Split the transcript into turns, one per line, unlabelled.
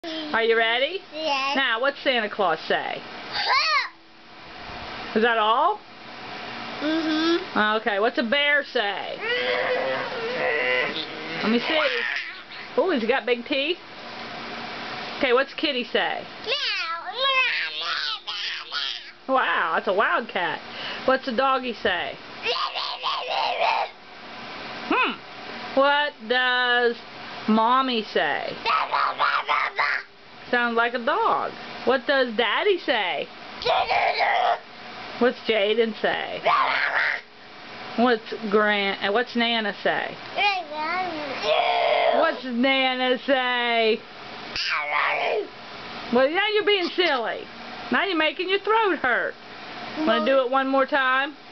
Are you ready?
Yes.
Now, what's Santa Claus say? Is that all?
Mm-hmm.
Okay, what's a bear say? Let me see. Oh, he's got big teeth. Okay, what's Kitty say? Wow, that's a wildcat. What's a doggy say? What does Mommy say? Sounds like a dog. What does Daddy say? What's Jaden say? What's Nana say? What's Nana say? Well, now you're being silly. Now you're making your throat hurt. Want to do it one more time?